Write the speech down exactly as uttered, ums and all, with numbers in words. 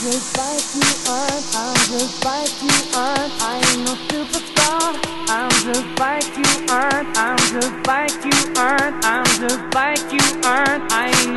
just like you aren't, I'm just like you aren't, I ain't no superstar. I'm just like you aren't, I'm just like you aren't, I'm just like you aren't, I ain't